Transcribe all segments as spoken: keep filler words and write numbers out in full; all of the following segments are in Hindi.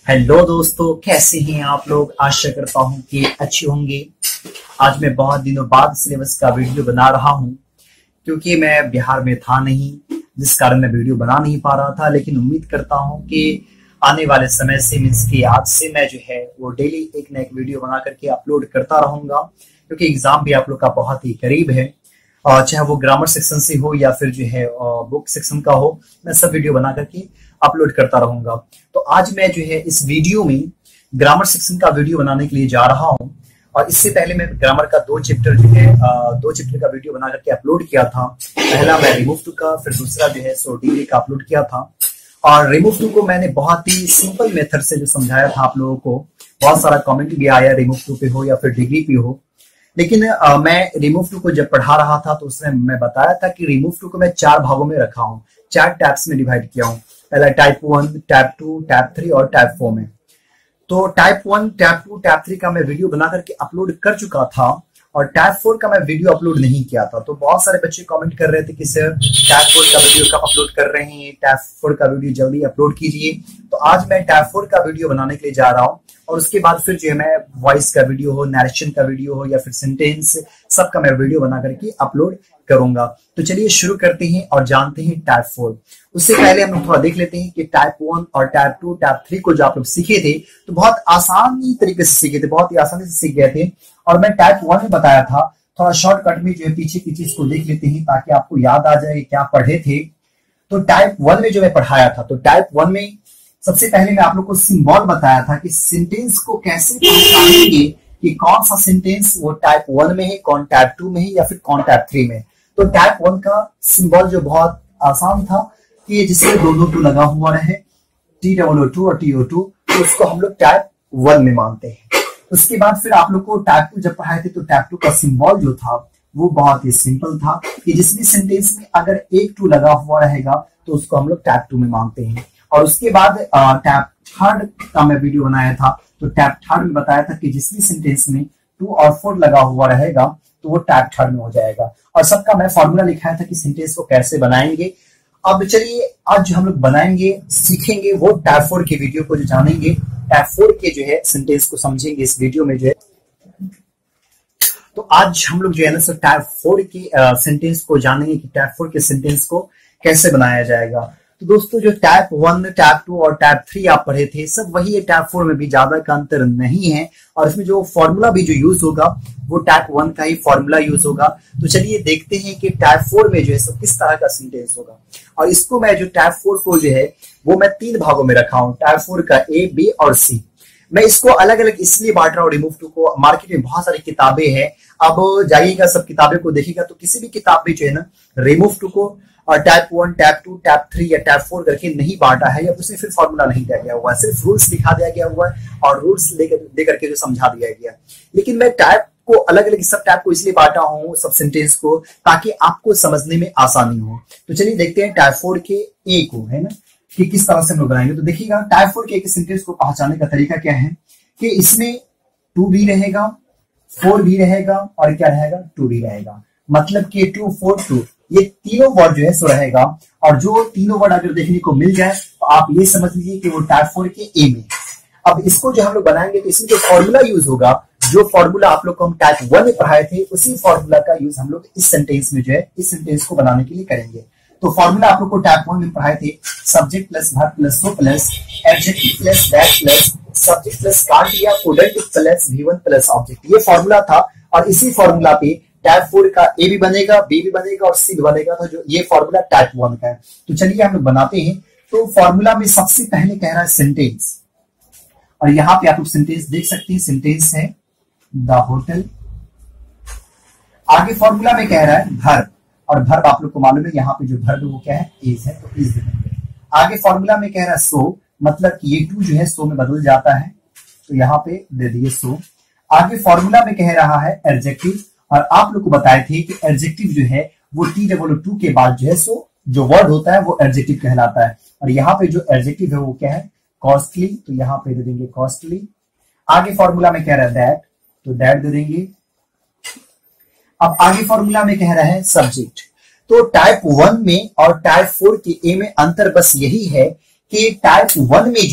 हेलो दोस्तों, कैसे हैं आप लोग। आशा करता हूं कि अच्छे होंगे। आज मैं बहुत दिनों बाद सिलेबस का वीडियो बना रहा हूं क्योंकि मैं बिहार में था नहीं, जिस कारण मैं वीडियो बना नहीं पा रहा था। लेकिन उम्मीद करता हूं कि आने वाले समय से मीन्स की आज से मैं जो है वो डेली एक न एक वीडियो बना करके अपलोड करता रहूंगा, क्योंकि एग्जाम भी आप लोग का बहुत ही करीब है। चाहे वो ग्रामर सेक्शन से हो या फिर जो है बुक सेक्शन का हो, मैं सब वीडियो बना करके अपलोड करता रहूंगा। तो आज मैं जो है इस वीडियो में ग्रामर सेक्शन का वीडियो बनाने के लिए जा रहा हूं। और इससे पहले मैं ग्रामर का दो चैप्टर जो है दो चैप्टर का वीडियो बना करके अपलोड किया था। पहला मैं रिमूव टू का, फिर दूसरा जो है सो डिग्री का अपलोड किया था। और रिमूव टू को मैंने बहुत ही सिंपल मेथड से जो समझाया था आप लोगों को। बहुत सारा कमेंट भी आया रिमूव टू पे हो या फिर डिग्री पे हो। लेकिन आ, मैं रिमूव टू को जब पढ़ा रहा था तो उसमें मैं बताया था कि रिमूव टू को मैं चार भागों में रखा हूं, चार टैब्स में डिवाइड किया हूं। पहला type one, type two, type three और टाइप फोर में। तो type one, type two, type three का मैं वीडियो बना करके अपलोड कर चुका था और टाइप फोर का मैं वीडियो अपलोड नहीं किया था। तो बहुत सारे बच्चे कमेंट कर रहे थे कि सर टाइप फोर का वीडियो कब अपलोड कर रहे हैं, टाइप फोर का वीडियो जल्दी अपलोड कीजिए। तो आज मैं टाइप फोर का वीडियो बनाने के लिए जा रहा हूँ और उसके बाद फिर जो है मैं वॉइस का वीडियो हो, नरेशन का वीडियो हो या फिर सेंटेंस, सबका मैं वीडियो बना करके अपलोड करूंगा। तो चलिए शुरू करते हैं और जानते हैं टाइप फोर। उससे पहले हम लोग थोड़ा देख लेते हैं कि टाइप वन और टाइप टू, टाइप थ्री को जो आप लोग सीखे थे तो बहुत आसानी तरीके से सीखे थे, बहुत ही आसानी से सीख गए थे। और मैं टाइप वन में बताया था, थोड़ा शॉर्टकट में जो है पीछे की चीज को देख लेते हैं ताकि आपको याद आ जाए क्या पढ़े थे। तो टाइप वन में जो मैं पढ़ाया था, तो टाइप वन में सबसे पहले मैं आप लोग को सिंबल बताया था कि सेंटेंस को कैसे पहचानेंगे कि कौन सा सेंटेंस वो टाइप वन में है, कौन टाइप टू में है या फिर कौन टाइप थ्री में। तो टाइप वन का सिंबल जो बहुत आसान था कि जिसमें दो दो टू लगा हुआ रहे, टी डब्ल्यू टू और टी ओ टू, तो उसको हम लोग टाइप वन में मानते हैं। उसके बाद फिर आप लोग को टाइप टू जब पढ़ाए थे तो टाइप टू का सिंबल जो था वो बहुत ही सिंपल था कि जिस भी सेंटेंस में अगर एक टू लगा हुआ रहेगा तो उसको हम लोग टाइप टू में मानते हैं। और उसके बाद टाइप थर्ड का मैं वीडियो बनाया था, तो टाइप थर्ड में बताया था कि जिस भी सेंटेंस में टू और फोर लगा हुआ रहेगा तो वो टाइप थर्ड में हो जाएगा। और सबका मैं फॉर्मूला लिखाया था कि सेंटेंस को कैसे बनाएंगे। अब चलिए आज जो हम लोग बनाएंगे, सीखेंगे वो टाइप फोर के वीडियो को जो जानेंगे, टाइप फोर के जो है सेंटेंस को समझेंगे इस वीडियो में जो है। तो आज हम लोग जो है ना सर टाइप फोर के सेंटेंस को जानेंगे कि टाइप फोर के सेंटेंस को कैसे बनाया जाएगा। तो दोस्तों जो टाइप वन, टाइप टू और टाइप थ्री आप पढ़े थे सब वही है, टाइप फोर में भी ज्यादा का अंतर नहीं है। और इसमें जो फॉर्मूला भी जो यूज होगा वो टाइप वन का ही फॉर्मूला यूज होगा। तो चलिए देखते हैं कि टाइप फोर में जो है सब किस तरह का सेंटेंस होगा। और इसको मैं जो टाइप फोर को जो है वो मैं तीन भागों में रखा हूं, टाइप फोर का ए, बी और सी। मैं इसको अलग अलग इसलिए बांट रहा हूँ रिमूव टू को, मार्केट में बहुत सारी किताबें हैं। अब जाइएगा सब किताबें को देखिएगा तो किसी भी किताब में जो है ना रिमूव टू को और type one, type two, type three या टाइप फोर करके नहीं बांटा है या उसमें फिर फॉर्मूला नहीं दिया गया हुआ है, सिर्फ रूल्स दिखा दिया गया हुआ है और रूल्स लेकर दे करके जो समझा दिया गया। लेकिन मैं टाइप को अलग अलग सब टाइप को इसलिए बांटा हूं, सब सेंटेंस को, ताकि आपको समझने में आसानी हो। तो चलिए देखते हैं टाइप फोर के ए को, है ना, कि किस तरह से हम लोग बनाएंगे। तो देखिएगा टाइप फोर के एक सेंटेंस को पहचानने का तरीका क्या है कि इसमें टू भी रहेगा, फोर भी रहेगा और क्या रहेगा, टू भी रहेगा। मतलब कि टू, फोर, टू, ये तीनों वर्ड जो है सो रहेगा। और जो तीनों वर्ड अगर देखने को मिल जाए तो आप ये समझ लीजिए कि वो टाइप फोर के ए में। अब इसको जो हम लोग बनाएंगे तो इसमें जो फॉर्मूला यूज होगा, जो फॉर्मूला आप लोग को हम टाइप वन में पढ़ाए थे उसी फॉर्मूला का यूज हम लोग इस सेंटेंस में जो है इस सेंटेंस को बनाने के लिए करेंगे। तो फॉर्मूला आप लोग को टाइप वन में पढ़ाए थे, subject plus verb plus so plus adjective plus that plus subject plus can't या couldn't plus V one plus object, ये फॉर्मूला था। और इसी फॉर्मूला पे टाइप फोर का ए भी बनेगा, बी भी बनेगा और सी भी बनेगा। तो जो ये फॉर्मूला टाइप वन का है। तो चलिए हम लोग बनाते हैं। तो फॉर्मूला में सबसे पहले कह रहा है सेंटेंस, और यहाँ पे आप लोग सेंटेंस देख सकते हैं, सेंटेंस है द होटल। आगे फॉर्मूला में कह रहा है भर्ब, और भर्ब आप लोग को मालूम है यहाँ पे जो भर्ब वो क्या है, इज है, तो इज देंगे। आगे फॉर्मूला में कह रहा है सो, मतलब कि ये टू जो है सो में बदल जाता है, तो यहाँ पे दे दिए सो। आगे फॉर्मूला में कह रहा है एडजेक्टिव, और आप लोग को बताए थे कि एडजेक्टिव जो है वो टी डब्ल्यू टू के बाद जो है सो जो वर्ड होता है वो एडजेक्टिव कहलाता है। और यहाँ पे जो एडजेक्टिव है वो क्या है, कॉस्टली, तो यहाँ पे दे देंगे कॉस्टली। आगे फॉर्मूला में कह रहा है दैट, तो दैट दे देंगे। अब आगे फॉर्मूला में कह रहा है सब्जेक्ट। तो टाइप वन में और टाइप फोर के ए में अंतर बस यही है कि टाइप वन में जो है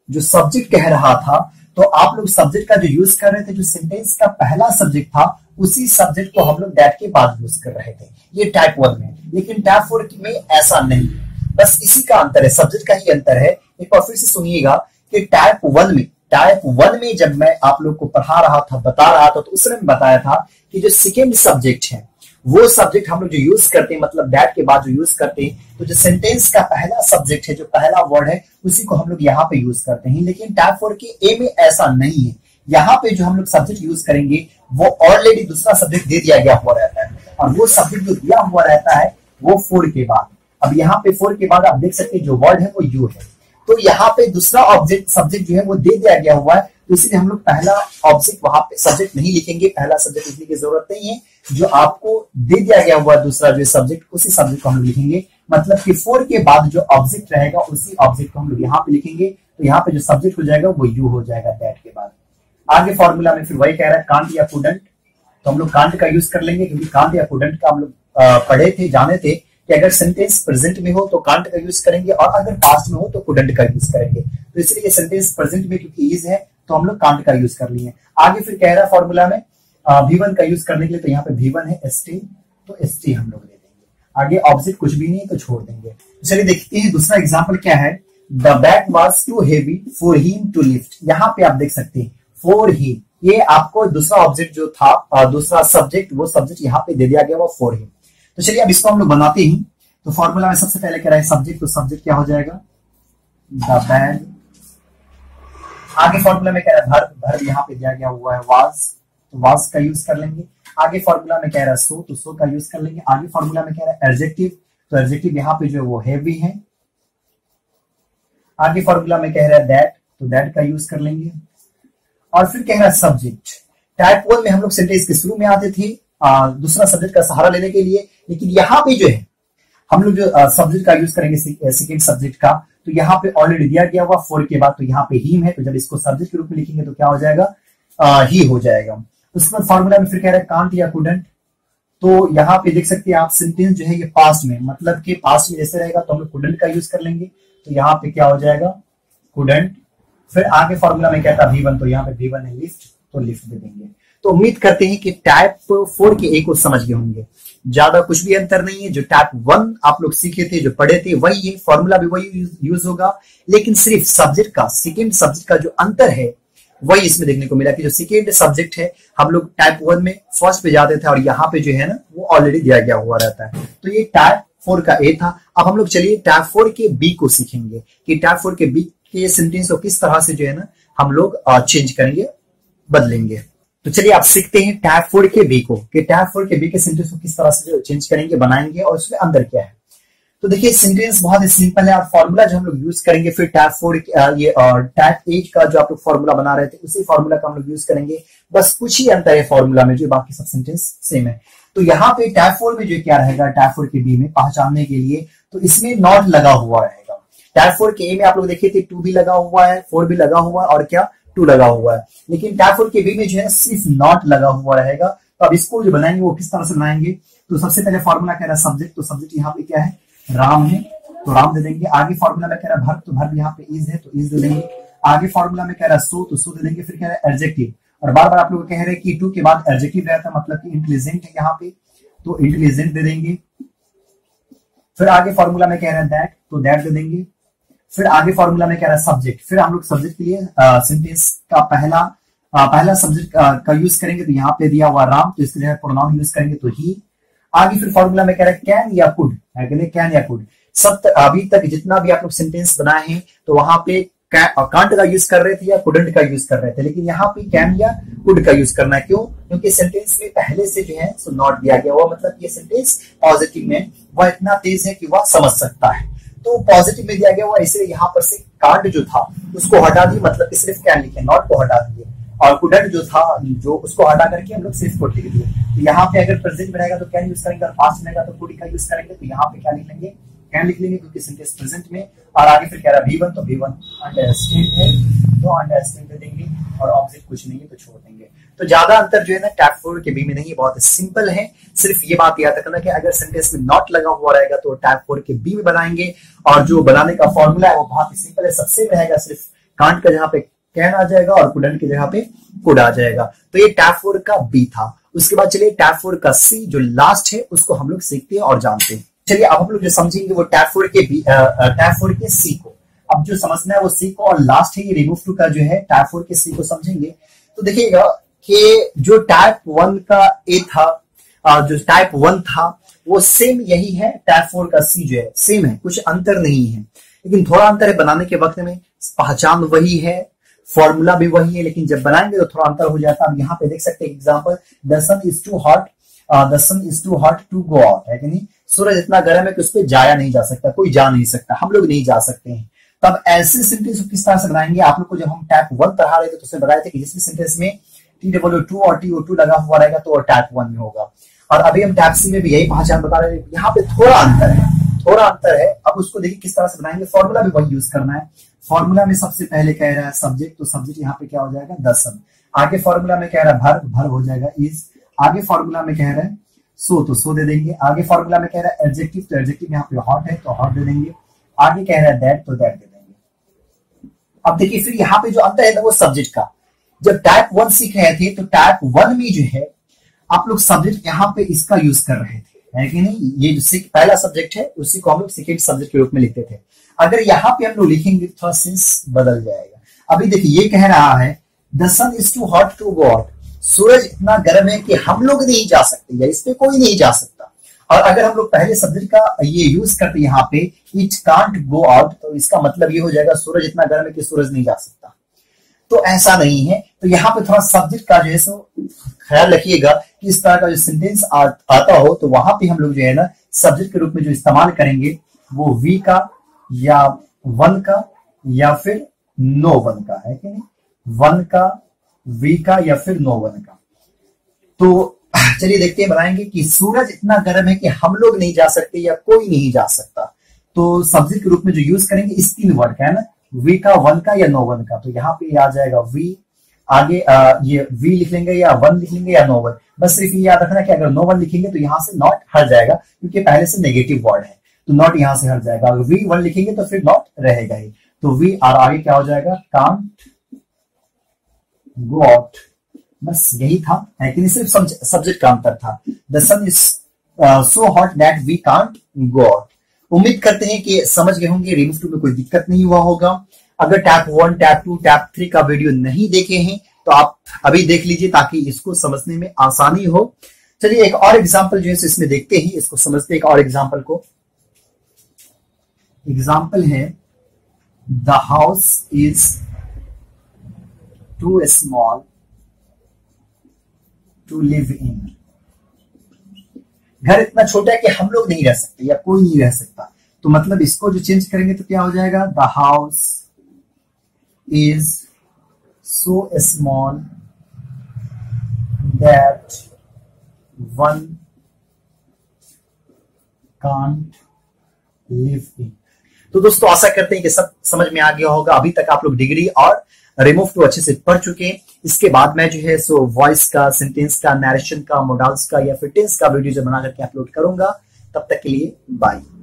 जो सब्जेक्ट कह रहा था, तो आप लोग सब्जेक्ट का जो यूज कर रहे थे, जो सेंटेंस का पहला सब्जेक्ट था, उसी सब्जेक्ट को हम लोग दैट के बाद यूज कर रहे थे, ये टाइप वन में। लेकिन टाइप फोर में ऐसा नहीं, बस इसी का अंतर है, सब्जेक्ट का ही अंतर है। एक बार फिर से सुनिएगा कि टाइप वन में टाइप वन में जब मैं आप लोग को पढ़ा रहा था, बता रहा था, तो उसने बताया था कि जो सेकेंड सब्जेक्ट है, वो सब्जेक्ट हम लोग जो यूज करते हैं, मतलब दैट के बाद जो यूज करते हैं, तो जो सेंटेंस का पहला सब्जेक्ट है, जो पहला वर्ड है, उसी को हम लोग यहाँ पे यूज करते हैं। लेकिन टाइप फोर के ए में ऐसा नहीं है। यहाँ पे जो हम लोग सब्जेक्ट यूज करेंगे वो ऑलरेडी दूसरा सब्जेक्ट दे दिया गया हुआ रहता है, और वो सब्जेक्ट जो दिया हुआ रहता है वो फोर के बाद। अब यहाँ पे फोर के बाद आप देख सकते हैं जो वर्ड है वो यू है, तो यहाँ पे दूसरा ऑब्जेक्ट सब्जेक्ट जो है वो दे दिया गया हुआ है, तो इसलिए हम लोग पहला ऑब्जेक्ट वहां पे सब्जेक्ट नहीं लिखेंगे, पहला सब्जेक्ट लिखने की जरूरत नहीं है। जो आपको दे दिया गया हुआ दूसरा जो सब्जेक्ट, उसी सब्जेक्ट को हम लोग लिखेंगे। मतलब कि फोर के बाद जो ऑब्जेक्ट रहेगा उसी ऑब्जेक्ट को हम लोग यहाँ पे लिखेंगे, तो यहाँ पे जो सब्जेक्ट हो जाएगा वो यू हो जाएगा दैट के बाद। आगे फॉर्मूला में फिर वही कह रहा है कांट या कुडंट, तो हम लोग कांट का यूज कर लेंगे, क्योंकि कांट या कुडंट का हम लोग पढ़े थे, जाने थे कि अगर सेंटेंस प्रेजेंट में हो तो कांट का यूज करेंगे, और अगर पास्ट में हो तो कुडंट का यूज करेंगे। तो इसलिए सेंटेंस प्रेजेंट में क्योंकि इज है तो हम लोग कांट का यूज कर लिए। आगे फिर कह रहा है फॉर्मूला में वी वन का यूज करने के लिए, तो यहाँ पे वी वन है एस टी, तो एस टी हम लोग ले देंगे। आगे ऑब्जेक्ट कुछ भी नहीं तो छोड़ देंगे। तो चलिए देखते हैं दूसरा एग्जाम्पल क्या है। The bag was too heavy for him to lift. यहाँ पे आप देख सकते हैं फॉर ही, ये आपको दूसरा ऑब्जेक्ट जो था, दूसरा सब्जेक्ट, वो सब्जेक्ट यहाँ पे दे दिया गया वो फॉर हिम। तो चलिए अब इसको हम लोग बनाते हैं। तो फॉर्मूला में सबसे पहले कह रहा है सब्जेक्ट, तो सब्जेक्ट क्या हो जाएगा द बैग। आगे फॉर्मूला में कह रहा है भर्ब, भर्ब यहाँ पे दिया गया हुआ है वाज, तो वाज का यूज कर लेंगे। आगे फॉर्मूला में कह रहा है सो, तो सो का यूज कर लेंगे। आगे फॉर्मूला में कह रहा है एडजेक्टिव, तो एडजेक्टिव यहाँ पे जो है वो हैवी है। आगे फॉर्मूला में कह रहा है दैट, तो दैट का यूज कर लेंगे। और फिर कह रहा है सब्जेक्ट। टाइप वन में हम लोग सेंटेंस के शुरू में आते थे आ, दूसरा सब्जेक्ट का सहारा लेने के लिए, लेकिन यहाँ पे जो है हम लोग जो सब्जेक्ट का यूज करेंगे सेकेंड सब्जेक्ट का, तो यहाँ पे ऑलरेडी दिया गया हुआ फोर के बाद, तो यहाँ पे हिम है, तो जब इसको सब्जेक्ट के रूप में लिखेंगे तो क्या हो जाएगा आ, ही हो जाएगा। उसके बाद फॉर्मूला में फिर कह रहा है कांट या कुडंट, तो यहाँ पे देख सकते हैं आप सेंटेंस जो है ये पास्ट में, मतलब कि पास्ट में जैसे रहेगा तो हम लोग कुडंट का यूज कर लेंगे, तो यहाँ पे क्या हो जाएगा कुडंट। फिर आगे फॉर्मूला में कहता वी वन, तो यहाँ पे वी वन है लिफ्ट, तो लिफ्ट दे देंगे। तो उम्मीद करते हैं कि टाइप फोर के ए को समझ गए होंगे। ज्यादा कुछ भी अंतर नहीं है, जो टाइप वन आप लोग सीखे थे, जो पढ़े थे वही है, फॉर्मूला भी वही यूज, यूज होगा, लेकिन सिर्फ सब्जेक्ट का, सेकेंड सब्जेक्ट का जो अंतर है वही इसमें देखने को मिला कि जो सेकेंड सब्जेक्ट है हम लोग टाइप वन में फर्स्ट पे जाते थे, और यहाँ पे जो है ना वो ऑलरेडी दिया गया हुआ रहता है। तो ये टाइप फोर का ए था। अब हम लोग चलिए टाइप फोर के बी को सीखेंगे कि टाइप फोर के बी के सेंटेंस को किस तरह से जो है ना हम लोग चेंज करेंगे, बदलेंगे। तो चलिए आप सीखते हैं टाइप फोर के बी को, कि टाइप फोर के बी के सेंटेंस को किस तरह से चेंज करेंगे, बनाएंगे, और उसमें अंदर क्या है। तो देखिए सेंटेंस बहुत ही सिंपल है, और फॉर्मूला जो हम लोग यूज करेंगे फिर टाइप फोर ये और टाइप एट का जो आप लोग फॉर्मूला बना रहे थे उसी फॉर्मूला का हम लोग यूज करेंगे। बस कुछ ही अंतर है फॉर्मूला में, जो बाकी सब सेंटेंस सेम है। तो यहाँ पे टाइप फोर में जो क्या रहेगा, टाइप फोर के बी में पहचानने के लिए, तो इसमें नॉट लगा हुआ रहेगा। टाइप फोर के ए में आप लोग देखिए थे टू भी लगा हुआ है, फोर भी लगा हुआ है, और क्या टू लगा हुआ है, लेकिन टाइप फोर के बी में जो है सिर्फ नॉट लगा हुआ रहेगा। तो अब इसको जो बनाएंगे वो किस तरह से बनाएंगे, तो सबसे पहले फॉर्मूला कह रहा है सब्जेक्ट, तो सब्जेक्ट यहाँ पे क्या है राम है, तो राम दे देंगे। आगे फॉर्मूला में कह रहा है भर्ब, तो भर्ब यहाँ पे इज है, तो इज दे देंगे। आगे फॉर्मूला में कह रहा है सो, तो सो दे देंगे। फिर कह रहा है एडजेक्टिव, और बार बार आप लोग कह रहे हैं कि टू के बाद एडजेक्टिव रहता है, मतलब कि इंटेलिजेंट है यहाँ पे, तो इंटेलिजेंट दे देंगे। फिर आगे फॉर्मूला में कह रहा है दैट, तो दैट दे देंगे। फिर आगे फॉर्मूला में कह रहा है सब्जेक्ट, फिर हम लोग सब्जेक्ट के लिए सेंटेंस का पहला आ, पहला सब्जेक्ट का यूज करेंगे, तो यहाँ पे दिया हुआ राम, तो इसके जगह प्रोनाउन यूज करेंगे तो ही। आगे फिर फॉर्मूला में कह रहा है कैन या कुड, कैन या कुड। सब अभी तक जितना भी आप लोग सेंटेंस बनाए हैं तो वहां पे कांट का यूज कर रहे थे या कुडंट का यूज कर रहे थे, लेकिन यहाँ पे कैन या कुड का यूज करना है। क्यों? क्योंकि सेंटेंस में पहले से जो है सो नॉट दिया गया हुआ, मतलब ये सेंटेंस पॉजिटिव में वह इतना तेज है कि वह समझ सकता है, तो पॉजिटिव में दिया गया हुआ, इसलिए यहाँ पर से कांट जो था उसको हटा दी, मतलब कि सिर्फ कैन लिखे, नॉट को हटा दिए, और कुडंट जो था जो उसको हटा करके हम लोग सिर्फ कुड लिख दिए। तो यहाँ पे अगर प्रेजेंट में रहेगा तो कैन यूज करेंगे, और पास्ट में रहेगा तो कुड का यूज करेंगे, तो यहाँ पे क्या लिख लेंगे कैन लिख लेंगे, क्योंकि सेंटेंस प्रेजेंट में। और आगे फिर कह रहा है वी वन, तो वी वन अंडरस्टैंड है, तो अंडरस्टैंड दे देंगे, और ऑब्जेक्ट कुछ नहीं है तो छोड़ देंगे। तो ज्यादा अंतर जो है ना टाइप फोर के बी में नहीं, बहुत सिंपल है। सिर्फ ये बात याद रखना कि अगर सेंटेंस में नॉट लगा हुआ रहेगा तो टाइप फोर के बी में बनाएंगे, और जो बनाने का फॉर्मूला है वो बहुत ही सिंपल है, सबसे रहेगा सिर्फ कांट का जगह पे कैन आ जाएगा और कुडंट की जगह पे कुड आ जाएगा। तो ये टैब फोर का बी था। उसके बाद चलिए टैब फोर का सी जो लास्ट है उसको हम लोग सीखते हैं और जानते हैं। चलिए अब हम लोग जो समझेंगे वो टैब फोर के बी टैब फोर के सी को। अब जो समझना है वो सी को, और लास्ट है ये रिमूव टू का जो है टैब फोर के सी को समझेंगे। तो देखिएगा कि जो टाइप वन का ए था, जो टाइप वन था वो सेम यही है, टाइप फोर का सी जो है सेम है, कुछ अंतर नहीं है, लेकिन थोड़ा अंतर है बनाने के वक्त में। पहचान वही है, फॉर्मूला भी वही है, लेकिन जब बनाएंगे तो थोड़ा अंतर हो जाता है। अब यहाँ पे देख सकते हैं example, the sun is too hot, the sun is too hot to go out, है कि नहीं। सूरज इतना गर्म है कि उस पर जाया नहीं जा सकता, कोई जा नहीं सकता, हम लोग नहीं जा सकते हैं। तब ऐसे सेंटेंस किस तरह से बनाएंगे, आप लोग को जब हम टाइप वन पढ़ा रहे थे तो उसमें बताए थे कि जिस सेंटेंस में टी डब्ल्यू टू और टी ओ टू लगा हुआ रहेगा तो वो टाइप वन में होगा। और अभी हम टाइप सी में भी यही पहचान बता रहे हैं, यहाँ पे थोड़ा अंतर है, थोड़ा अंतर है। अब उसको देखिए किस तरह से बनाएंगे, फॉर्मूला भी वही यूज करना है। फॉर्मूला में सबसे पहले कह रहा है सब्जेक्ट, तो सब्जेक्ट यहाँ पे क्या हो जाएगा, द सन। आगे फॉर्मूला में कह रहा है भर, भर हो जाएगा इज। आगे फॉर्मूला में कह रहा है सो, तो सो दे देंगे। आगे फॉर्मूला में कह रहा है एडजेक्टिव, तो एडजेक्टिव यहाँ पे हॉट है तो हॉट दे देंगे। आगे कह रहा है दैट, तो दैट दे देंगे। अब देखिए फिर यहाँ पे जो अंतर है ना वो सब्जेक्ट का। जब टाइप वन सीख रहे थे तो टाइप वन में जो है आप लोग सब्जेक्ट यहाँ पे इसका यूज कर रहे थे, है कि नहीं। ये जो पहला सब्जेक्ट है उसी को हम लोग सेकेंड सब्जेक्ट के रूप में लिखते थे। अगर यहाँ पे हम लोग लिखेंगे थोड़ा सेंस बदल जाएगा। अभी देखिए ये कह रहा है the sun is too hot to go out, सूरज इतना गर्म है कि हम लोग नहीं जा सकते या इस पे कोई नहीं जा सकता। और अगर हम लोग पहले सब्जेक्ट का ये यूज करते यहाँ पे इट कांट गो आउट, तो इसका मतलब ये हो जाएगा सूरज इतना गर्म है कि सूरज नहीं जा सकता। तो ऐसा नहीं है। तो यहाँ पे थोड़ा सब्जेक्ट का जो है सो ख्याल रखिएगा कि इस तरह का जो सेंटेंस आ, आता हो तो वहां पे हम लोग जो है ना सब्जेक्ट के रूप में जो इस्तेमाल करेंगे वो वी का या वन का या फिर नो वन का, है कि नहीं। वन का, वी का या फिर नो वन का। तो चलिए देखते हैं बनाएंगे कि सूरज इतना गर्म है कि हम लोग नहीं जा सकते या कोई नहीं जा सकता। तो सब्जेक्ट के रूप में जो यूज करेंगे इस तीन वर्ड का है ना, वी का, वन का या नो वन का। तो यहाँ पे आ जाएगा वी, आगे आ, ये वी लिख लेंगे या वन लिख लेंगे या नो वन। बस सिर्फ ये याद रखना कि अगर नो वन लिखेंगे तो यहाँ से नॉट हट जाएगा क्योंकि पहले से नेगेटिव वर्ड है, तो नॉट यहाँ से हट जाएगा। अगर वी वन लिखेंगे तो फिर नॉट रहेगा ही। तो वी और आगे क्या हो जाएगा, कांट गो आउट। बस यही था, है कि नहीं। सिर्फ सब्जेक्ट का अंतर था। The sun is so hot that we can't go out. उम्मीद करते हैं कि समझ गए होंगे, रिमूव टू में कोई दिक्कत नहीं हुआ होगा। अगर type one, type two, type three का वीडियो नहीं देखे हैं तो आप अभी देख लीजिए ताकि इसको समझने में आसानी हो। चलिए एक और एग्जांपल जो है इसमें देखते हैं, इसको समझते हैं एक और एग्जांपल को। एग्जांपल है the house is too small to live in. घर इतना छोटा है कि हम लोग नहीं रह सकते या कोई नहीं रह सकता। तो मतलब इसको जो चेंज करेंगे तो क्या हो जाएगा, the house is so small that one can't live in. तो दोस्तों आशा करते हैं कि सब समझ में आ गया होगा। अभी तक आप लोग डिग्री और रिमूव टू अच्छे से पढ़ चुके हैं। इसके बाद मैं जो है सो वॉइस का, सेंटेंस का, नरेशन का, मोडल्स का या फिर टेंस का वीडियो जो बना करके अपलोड करूंगा। तब तक के लिए बाय।